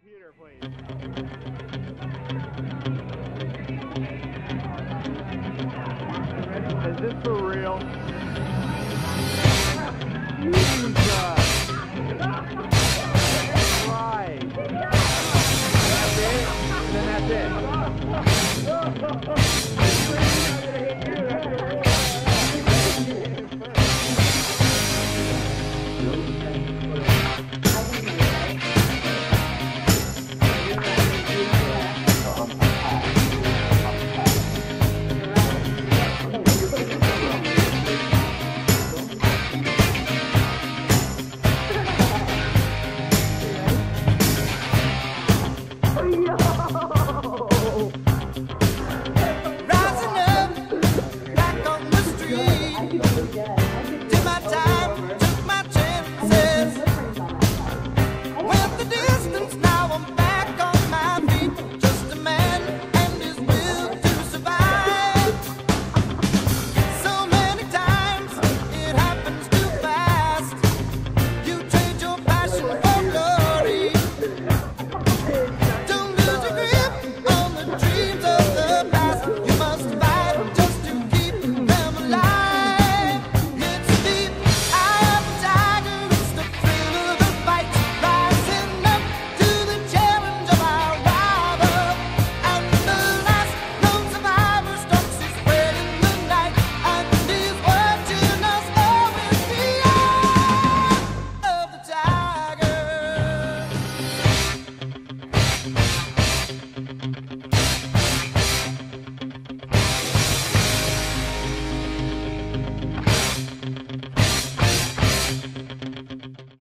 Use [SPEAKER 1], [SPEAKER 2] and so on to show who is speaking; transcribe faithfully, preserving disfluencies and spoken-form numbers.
[SPEAKER 1] computer, please. Is this for real? Jesus! Right. That's it? Then that's it.
[SPEAKER 2] Did my time, took my chances. Went the distance, now I'm back.